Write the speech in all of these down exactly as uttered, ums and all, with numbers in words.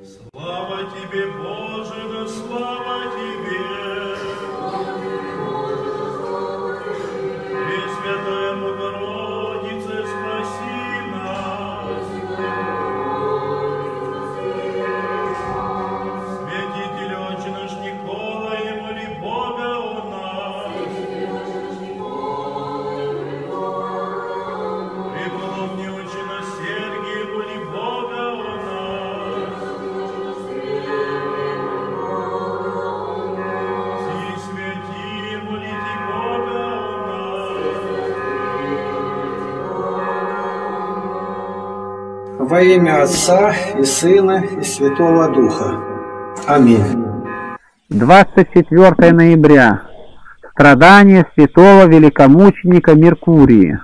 Слава тебе, Боже, да слава тебе! Пресвятая Богородице, спаси нас! Святитель Отче наш Николай, моли Бога о нас! Преподобный Отче наш Сергий, моли Бога о нас! Все святые, молите Бога о нас! Во имя Отца и Сына и Святого Духа. Аминь. двадцать четвёртое ноября. Страдания святого великомученика Меркурия.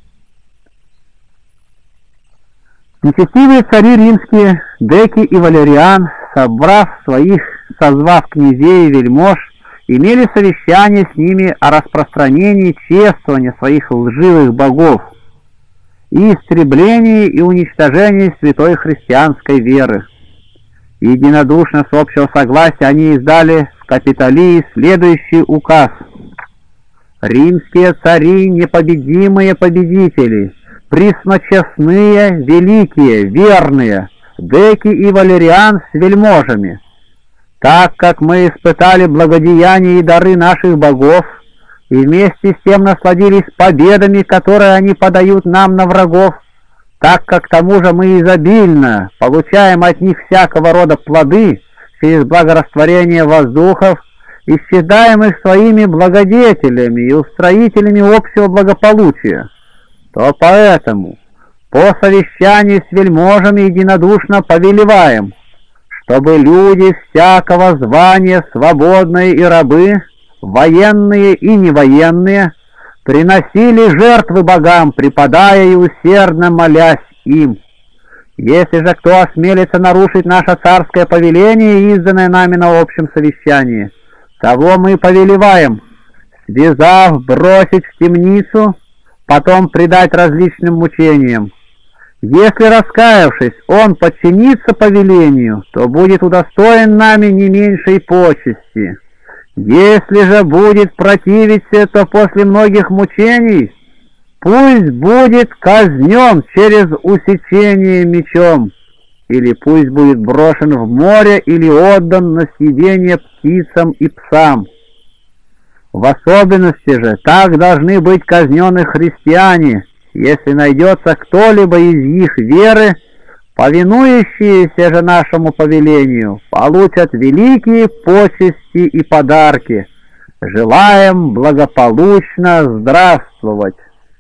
Нечестивые цари римские, Деки и Валериан, собрав своих, созвав князей и вельмож, имели совещание с ними о распространении чествования своих лживых богов и истреблении и уничтожении святой христианской веры. Единодушно с общего согласия они издали в Капитолии следующий указ: «Римские цари, непобедимые победители, пресночестные, великие, верные, Деки и Валериан с вельможами, так как мы испытали благодеяния и дары наших богов, и вместе с тем насладились победами, которые они подают нам на врагов, так как к тому же мы изобильно получаем от них всякого рода плоды через благорастворение воздухов и считаем их своими благодетелями и устроителями общего благополучия, то поэтому по совещанию с вельможами единодушно повелеваем, чтобы люди всякого звания, свободные и рабы, военные и невоенные, приносили жертвы богам, преподая и усердно молясь им. Если же кто осмелится нарушить наше царское повеление, изданное нами на общем совещании, того мы повелеваем, связав, бросить в темницу, потом предать различным мучениям. Если, раскаявшись, он подчинится повелению, то будет удостоен нами не меньшей почести. Если же будет противиться, то после многих мучений пусть будет казнен через усечение мечом, или пусть будет брошен в море или отдан на съедение птицам и псам. В особенности же так должны быть казнены христиане, если найдется кто-либо из их веры, повинующиеся же нашему повелению, получат великие почести и подарки. Желаем благополучно здравствовать».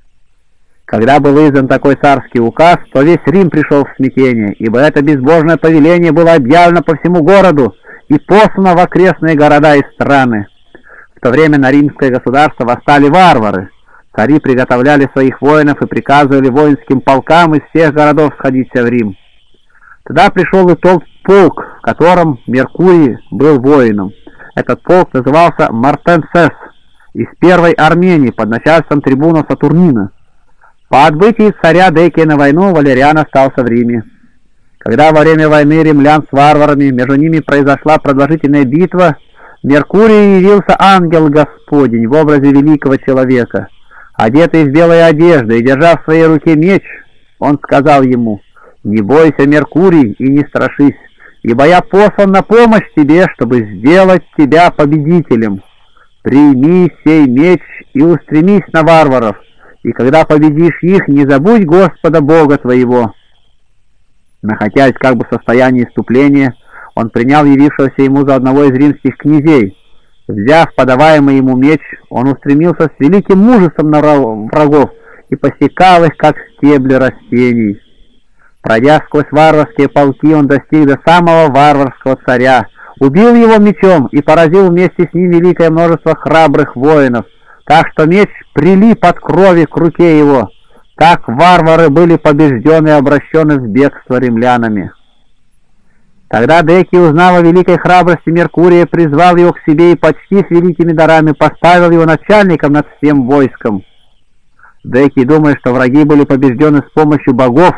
Когда был издан такой царский указ, то весь Рим пришел в смятение, ибо это безбожное повеление было объявлено по всему городу и послано в окрестные города и страны. В то время на римское государство восстали варвары. Цари приготовляли своих воинов и приказывали воинским полкам из всех городов сходиться в Рим. Тогда пришел и тот полк, в котором Меркурий был воином. Этот полк назывался Мартенсес, из первой Армении, под начальством трибуна Сатурнина. По отбытии царя Деки на войну Валериан остался в Риме. Когда во время войны римлян с варварами между ними произошла продолжительная битва, Меркурию явился ангел Господень в образе великого человека. Одетый в белые одежды и держа в своей руке меч, он сказал ему: «Не бойся, Меркурий, и не страшись, ибо я послан на помощь тебе, чтобы сделать тебя победителем. Прими сей меч и устремись на варваров, и когда победишь их, не забудь Господа Бога твоего». Находясь как бы в состоянии исступления, он принял явившегося ему за одного из римских князей. Взяв подаваемый ему меч, он устремился с великим мужеством на врагов и посекал их, как стебли растений. Пройдя сквозь варварские полки, он достиг до самого варварского царя, убил его мечом и поразил вместе с ним великое множество храбрых воинов, так что меч прилип от крови к руке его. Так варвары были побеждены и обращены в бегство римлянами. Тогда Деки, узнав о великой храбрости Меркурия, призвал его к себе и почти с великими дарами поставил его начальником над всем войском. Деки, думая, что враги были побеждены с помощью богов,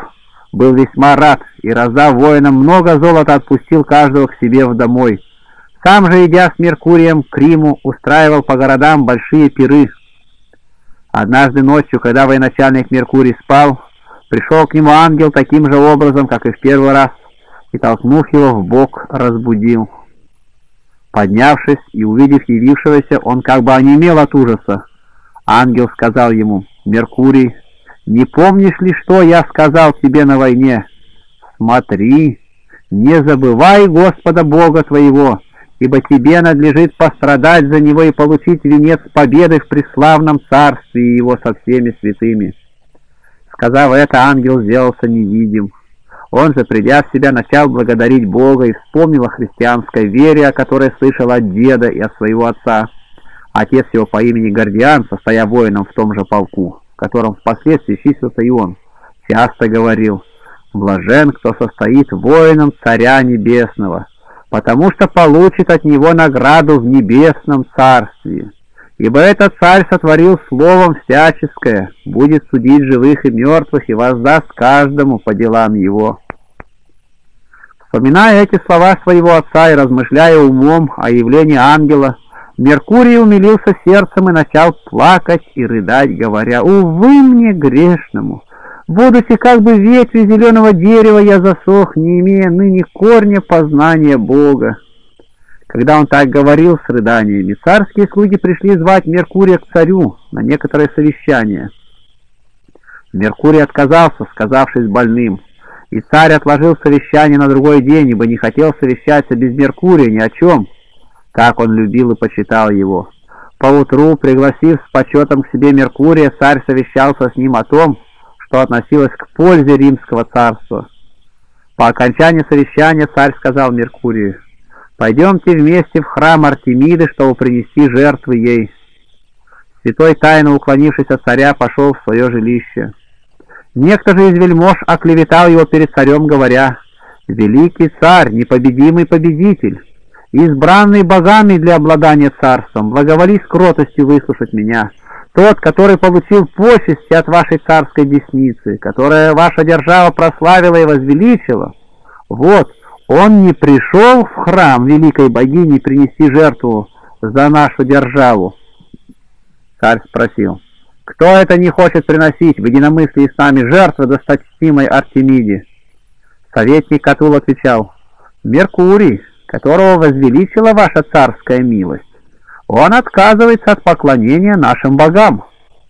был весьма рад и, раздав воинам много золота, отпустил каждого к себе в домой. Сам же, идя с Меркурием к Риму, устраивал по городам большие пиры. Однажды ночью, когда военачальник Меркурий спал, пришел к нему ангел таким же образом, как и в первый раз, и, толкнув его в бок, разбудил. Поднявшись и увидев явившегося, он как бы онемел от ужаса. Ангел сказал ему: «Меркурий, не помнишь ли, что я сказал тебе на войне? Смотри, не забывай Господа Бога твоего, ибо тебе надлежит пострадать за Него и получить венец победы в преславном царстве Его со всеми святыми». Сказав это, ангел сделался невидим. Он же, придя в себя, начал благодарить Бога и вспомнил о христианской вере, о которой слышал от деда и от своего отца. Отец его по имени Гордиан, состоя воином в том же полку, в котором впоследствии числился и он, часто говорил: «Блажен, кто состоит воином Царя Небесного, потому что получит от него награду в небесном царстве. Ибо этот царь сотворил словом всяческое, будет судить живых и мертвых и воздаст каждому по делам его». Вспоминая эти слова своего отца и размышляя умом о явлении ангела, Меркурий умилился сердцем и начал плакать и рыдать, говоря: «Увы мне, грешному! Будучи как бы ветви зеленого дерева, я засох, не имея ныне корня познания Бога». Когда он так говорил с рыданиями, царские слуги пришли звать Меркурия к царю на некоторое совещание. Меркурий отказался, сказавшись больным, и царь отложил совещание на другой день, ибо не хотел совещаться без Меркурия ни о чем, как он любил и почитал его. Поутру, пригласив с почетом к себе Меркурия, царь совещался с ним о том, что относилось к пользе римского царства. По окончании совещания царь сказал Меркурию: «Пойдемте вместе в храм Артемиды, чтобы принести жертвы ей». Святой, тайно уклонившись от царя, пошел в свое жилище. Некто же из вельмож оклеветал его перед царем, говоря: «Великий царь, непобедимый победитель, избранный богами для обладания царством, благоволи с кротостью выслушать меня. Тот, который получил почести от вашей царской десницы, которая ваша держава прославила и возвеличила, вот, он не пришел в храм великой богини принести жертву за нашу державу». Царь спросил: «Кто это не хочет приносить в единомыслии с нами жертвы досточтимой Артемиде?» Советник Катул отвечал: «Меркурий, которого возвеличила ваша царская милость. Он отказывается от поклонения нашим богам».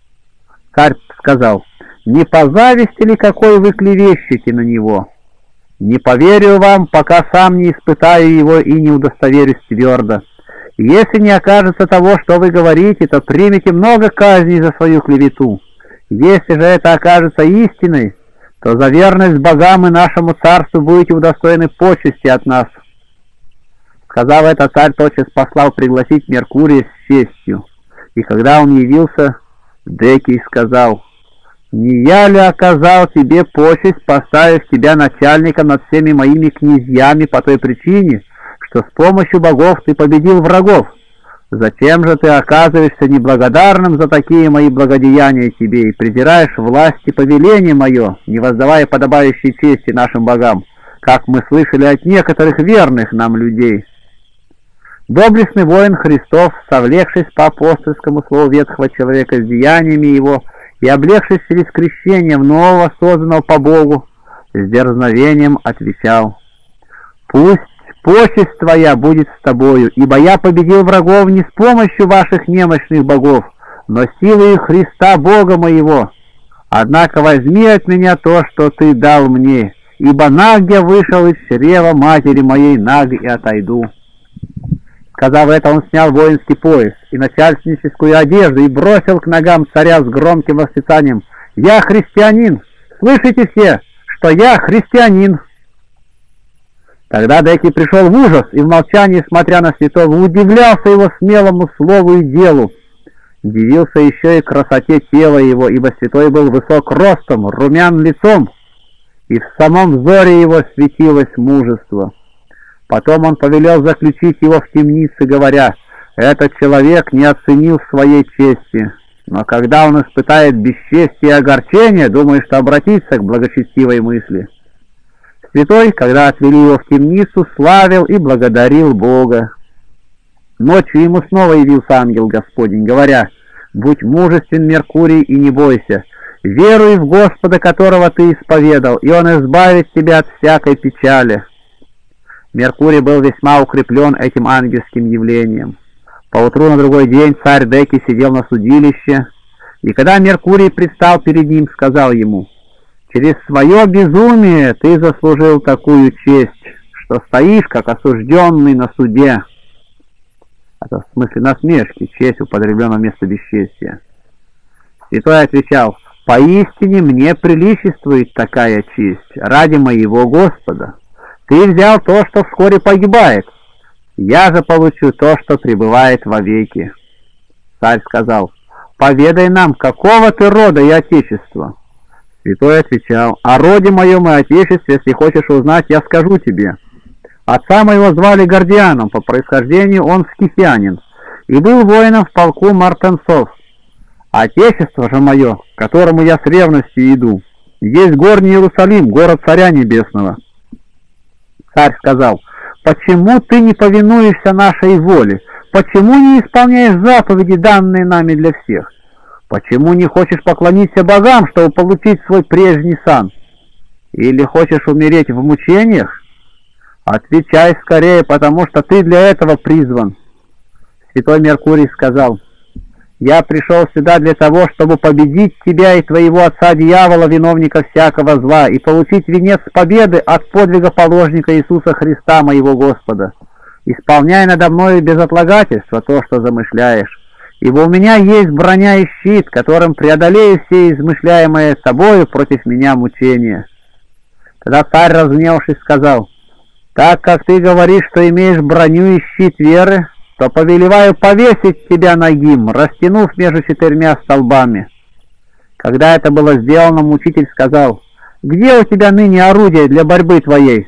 Царь сказал: «Не по зависти ли какой вы клевещете на него? Не поверю вам, пока сам не испытаю его и не удостоверюсь твердо. Если не окажется того, что вы говорите, то примите много казней за свою клевету. Если же это окажется истиной, то за верность богам и нашему царству будете удостоены почести от нас». Сказав это, царь тотчас послал пригласить Меркурия с честью. И когда он явился, Декий сказал: «Не я ли оказал тебе почесть, поставив тебя начальником над всеми моими князьями по той причине, что с помощью богов ты победил врагов? Зачем же ты оказываешься неблагодарным за такие мои благодеяния тебе и презираешь власть и повеление мое, не воздавая подобающей чести нашим богам, как мы слышали от некоторых верных нам людей?» Доблестный воин Христов, совлекшись по апостольскому слову ветхого человека с деяниями его и облегшись через крещение в нового, созданного по Богу, с дерзновением отвечал: «Пусть почесть твоя будет с тобою, ибо я победил врагов не с помощью ваших немощных богов, но силой Христа Бога моего. Однако возьми от меня то, что ты дал мне, ибо наг я вышел из чрева матери моей, наг и отойду». Сказав это, он снял воинский пояс и начальственническую одежду и бросил к ногам царя с громким восклицанием: «Я христианин! Слышите все, что я христианин!» Тогда Декий пришел в ужас и в молчании, смотря на святого, удивлялся его смелому слову и делу. Дивился еще и красоте тела его, ибо святой был высок ростом, румян лицом, и в самом взоре его светилось мужество. Потом он повелел заключить его в темнице, говоря: «Этот человек не оценил своей чести, но когда он испытает бесчестие и огорчение, думаю, что обратится к благочестивой мысли». Святой, когда отвели его в темницу, славил и благодарил Бога. Ночью ему снова явился ангел Господень, говоря: «Будь мужествен, Меркурий, и не бойся. Веруй в Господа, которого ты исповедал, и Он избавит тебя от всякой печали». Меркурий был весьма укреплен этим ангельским явлением. Поутру на другой день царь Деки сидел на судилище, и когда Меркурий предстал перед ним, сказал ему: «Через свое безумие ты заслужил такую честь, что стоишь, как осужденный на суде». Это в смысле насмешки, честь употреблена вместо бесчестия. Святой отвечал: «Поистине мне приличествует такая честь ради моего Господа. Ты взял то, что вскоре погибает, я же получу то, что пребывает вовеки». Царь сказал: «Поведай нам, какого ты рода и отечества». Святой отвечал: «О роде моем и отечестве, если хочешь узнать, я скажу тебе. Отца моего звали Гордианом, по происхождению он скифианин, и был воином в полку мартенцов. Отечество же мое, к которому я с ревностью иду, есть горний Иерусалим, город Царя Небесного». Царь сказал: «Почему ты не повинуешься нашей воле? Почему не исполняешь заповеди, данные нами для всех? Почему не хочешь поклониться богам, чтобы получить свой прежний сан? Или хочешь умереть в мучениях? Отвечай скорее, потому что ты для этого призван». Святой Меркурий сказал: «Я пришел сюда для того, чтобы победить тебя и твоего отца дьявола, виновника всякого зла, и получить венец победы от подвига положника Иисуса Христа, моего Господа. Исполняй надо мною без отлагательства то, что замышляешь, ибо у меня есть броня и щит, которым преодолею все измышляемые тобою против меня мучения». Тогда царь, разгневавшись, сказал: «Так как ты говоришь, что имеешь броню и щит веры, то повелеваю повесить тебя нагим, растянув между четырьмя столбами». Когда это было сделано, мучитель сказал: «Где у тебя ныне орудие для борьбы твоей?»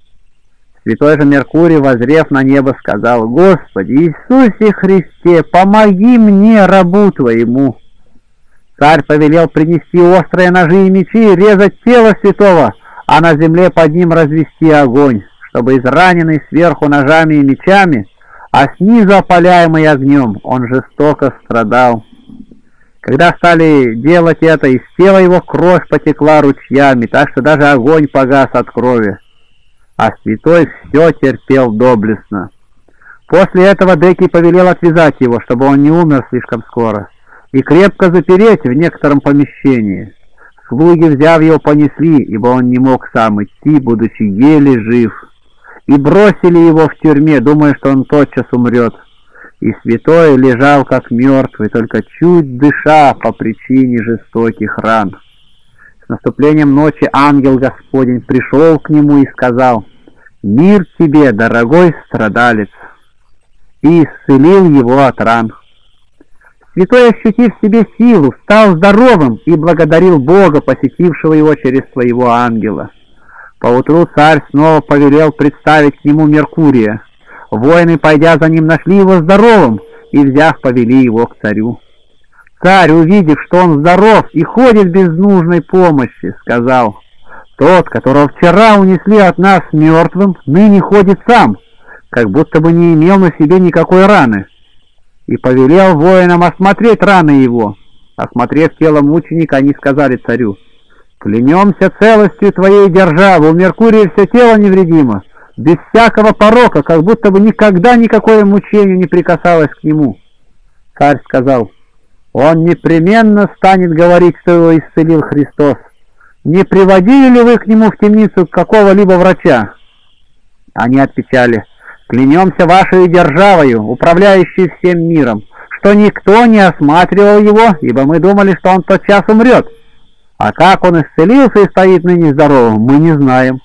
Святой же Меркурий, воззрев на небо, сказал: «Господи Иисусе Христе, помоги мне, рабу твоему». Царь повелел принести острые ножи и мечи и резать тело святого, а на земле под ним развести огонь, чтобы израненный сверху ножами и мечами, а снизу опаляемый огнем, он жестоко страдал. Когда стали делать это, из тела его кровь потекла ручьями, так что даже огонь погас от крови, а святой все терпел доблестно. После этого Деки повелел отвязать его, чтобы он не умер слишком скоро, и крепко запереть в некотором помещении. Слуги, взяв его, понесли, ибо он не мог сам идти, будучи еле жив, и бросили его в тюрьме, думая, что он тотчас умрет. И святой лежал как мертвый, только чуть дыша по причине жестоких ран. С наступлением ночи ангел Господень пришел к нему и сказал: «Мир тебе, дорогой страдалец!» и исцелил его от ран. Святой, ощутив в себе силу, стал здоровым и благодарил Бога, посетившего его через своего ангела. Поутру царь снова повелел представить к нему Меркурия. Воины, пойдя за ним, нашли его здоровым и, взяв, повели его к царю. Царь, увидев, что он здоров и ходит без нужной помощи, сказал: «Тот, которого вчера унесли от нас мертвым, ныне ходит сам, как будто бы не имел на себе никакой раны». И повелел воинам осмотреть раны его. Осмотрев тело мученика, они сказали царю: «Клянемся целостью твоей державы, у Меркурия все тело невредимо, без всякого порока, как будто бы никогда никакое мучение не прикасалось к нему». Царь сказал: «Он непременно станет говорить, что его исцелил Христос. Не приводили ли вы к нему в темницу какого-либо врача?» Они отвечали: «Клянемся вашей державою, управляющей всем миром, что никто не осматривал его, ибо мы думали, что он тотчас умрет. А как он исцелился и стоит ныне здоровым, мы не знаем».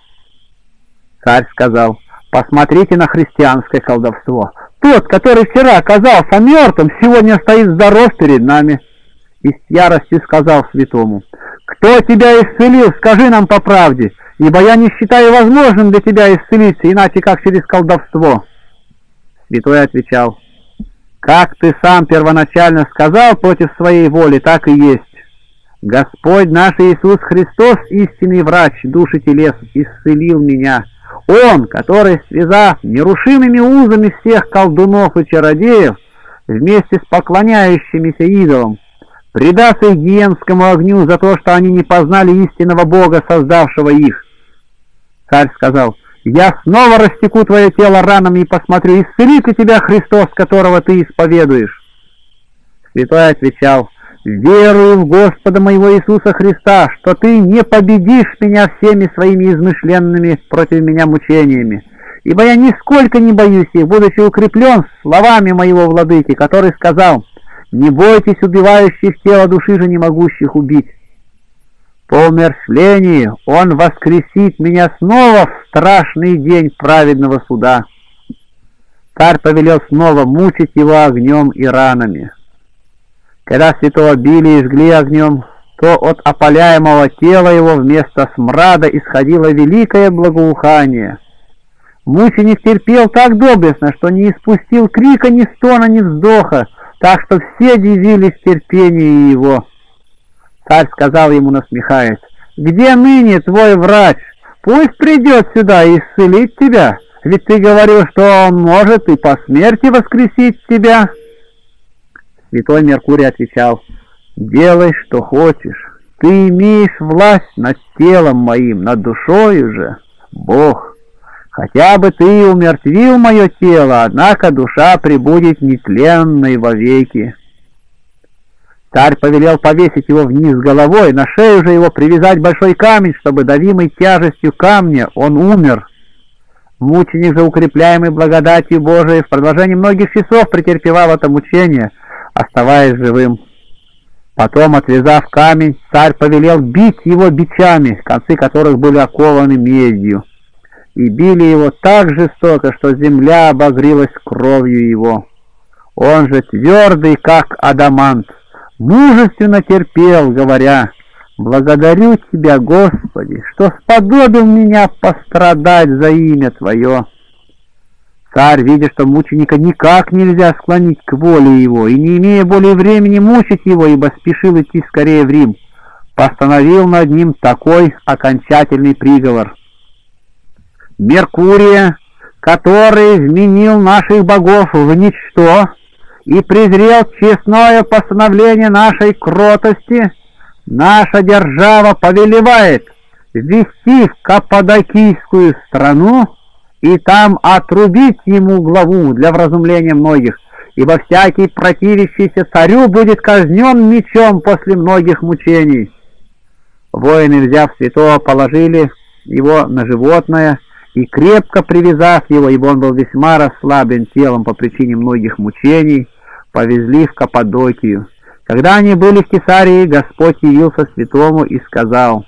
Царь сказал: «Посмотрите на христианское колдовство. Тот, который вчера оказался мертвым, сегодня стоит здоров перед нами». И с яростью сказал святому: «Кто тебя исцелил, скажи нам по правде, ибо я не считаю возможным для тебя исцелиться, иначе как через колдовство». Святой отвечал: «Как ты сам первоначально сказал против своей воли, так и есть. Господь наш Иисус Христос, истинный врач души телес, исцелил меня. Он, который, связав нерушимыми узами всех колдунов и чародеев, вместе с поклоняющимися идолам, предаст их гиенскому огню за то, что они не познали истинного Бога, создавшего их. Царь сказал: «Я снова растеку твое тело ранами и посмотрю, исцелит ли тебя Христос, которого ты исповедуешь». Святой отвечал: «Верую в Господа моего Иисуса Христа, что ты не победишь меня всеми своими измышленными против меня мучениями, ибо я нисколько не боюсь их, будучи укреплен словами моего владыки, который сказал: не бойтесь убивающих тело, души же не могущих убить. По умерщвлении он воскресит меня снова в страшный день праведного суда». Царь повелел снова мучить его огнем и ранами. Когда святого били и жгли огнем, то от опаляемого тела его вместо смрада исходило великое благоухание. Мученик терпел так доблестно, что не испустил крика, ни стона, ни вздоха, так что все дивились терпению его. Царь сказал ему, насмехаясь: «Где ныне твой врач? Пусть придет сюда и исцелит тебя, ведь ты говорил, что он может и по смерти воскресить тебя». Святой Меркурий отвечал: «Делай, что хочешь. Ты имеешь власть над телом моим, над душою же Бог. Хотя бы ты и умертвил мое тело, однако душа пребудет нетленной вовеки». Царь повелел повесить его вниз головой, на шею же его привязать большой камень, чтобы, давимый тяжестью камня, он умер. Мученик же, укрепляемый благодатью Божией, в продолжении многих часов претерпевал это мучение, оставаясь живым. Потом, отвязав камень, царь повелел бить его бичами, концы которых были окованы медью, и били его так жестоко, что земля обогрелась кровью его. Он же, твердый, как адамант, мужественно терпел, говоря: «Благодарю Тебя, Господи, что сподобил меня пострадать за имя Твое». Царь, видя, что мученика никак нельзя склонить к воле его, и не имея более времени мучить его, ибо спешил идти скорее в Рим, постановил над ним такой окончательный приговор: «Меркурия, который вменил наших богов в ничто и презрел честное постановление нашей кротости, наша держава повелевает ввести в Каппадокийскую страну и там отрубить ему главу для вразумления многих, ибо всякий противящийся царю будет казнен мечом после многих мучений». Воины, взяв святого, положили его на животное и, крепко привязав его, ибо он был весьма расслаблен телом по причине многих мучений, повезли в Каппадокию. Когда они были в Кесарии, Господь явился святому и сказал: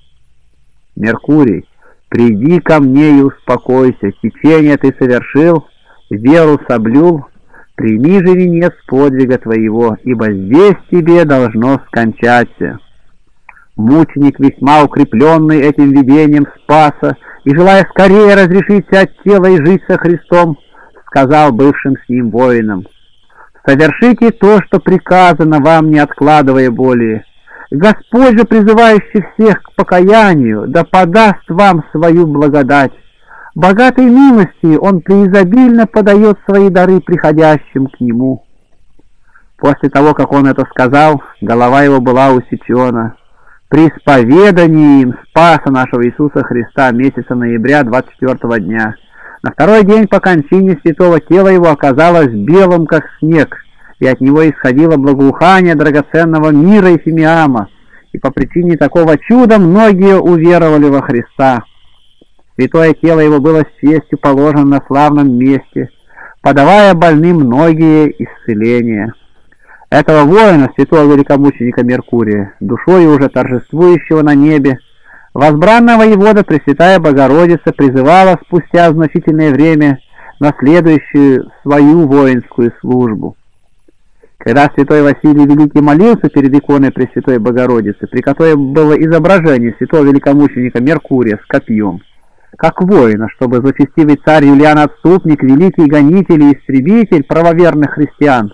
«Меркурий, приди ко мне и успокойся, течение ты совершил, веру соблюл, прими же венец подвига твоего, ибо здесь тебе должно скончаться». Мученик, весьма укрепленный этим видением Спаса и желая скорее разрешиться от тела и жить со Христом, сказал бывшим с ним воинам: «Совершите то, что приказано вам, не откладывая более. Господь же, призывающий всех к покаянию, да подаст вам свою благодать. Богатой милостью Он преизобильно подает свои дары приходящим к Нему». После того, как он это сказал, голова его была усечена. При исповедании им Спаса нашего Иисуса Христа месяца ноября двадцать четвёртого дня. На второй день по кончине святого тело его оказалось белым, как снег, и от него исходило благоухание драгоценного мира и фимиама, и по причине такого чуда многие уверовали во Христа. Святое тело его было с честью положено на славном месте, подавая больным многие исцеления. Этого воина, святого великомученика Меркурия, душою уже торжествующего на небе, возбранная воевода Пресвятая Богородица призывала спустя значительное время на следующую свою воинскую службу. Когда святой Василий Великий молился перед иконой Пресвятой Богородицы, при которой было изображение святого великомученика Меркурия с копьем, как воина, чтобы злочестивый царь Юлиан Отступник, великий гонитель и истребитель правоверных христиан,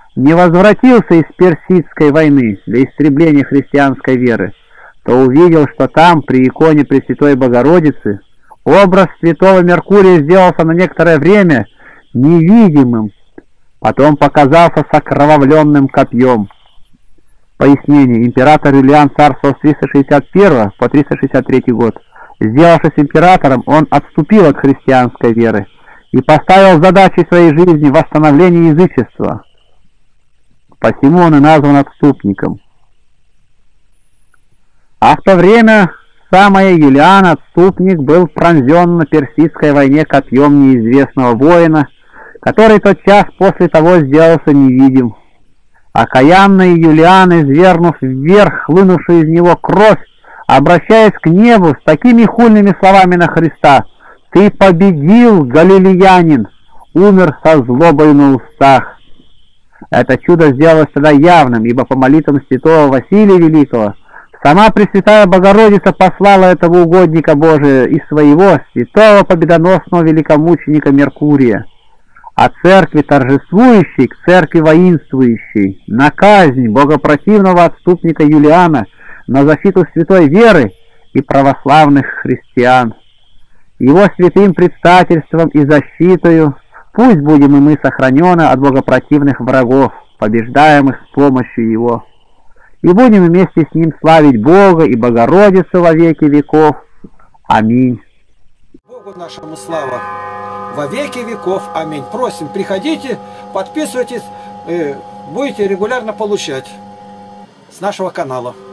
не возвратился из Персидской войны для истребления христианской веры, то увидел, что там, при иконе Пресвятой Богородицы, образ святого Меркурия сделался на некоторое время невидимым, потом показался с окровавленным копьем. Пояснение. Император Юлиан царствовал с триста шестьдесят первого по триста шестьдесят третий год. Сделавшись императором, он отступил от христианской веры и поставил задачей своей жизни восстановление язычества. Посему он и назван отступником. А в то время самое Юлиан, отступник, был пронзен на Персидской войне копьем неизвестного воина, который тотчас после того сделался невидим. Окаянный Юлиан, извернув вверх хлынувшую из него кровь, обращаясь к небу с такими хульными словами на Христа: «Ты победил, галилеянин!» умер со злобой на устах. Это чудо сделалось тогда явным, ибо по молитвам святого Василия Великого сама Пресвятая Богородица послала этого угодника Божия и своего святого победоносного великомученика Меркурия. А церкви торжествующей к церкви воинствующей, на казнь богопротивного отступника Юлиана, на защиту святой веры и православных христиан. Его святым предстательством и защитою пусть будем и мы сохранены от богопротивных врагов, побеждаемых с помощью Его. И будем вместе с Ним славить Бога и Богородицу во веки веков. Аминь. Богу нашему слава во веки веков. Аминь. Просим, приходите, подписывайтесь, будете регулярно получать с нашего канала.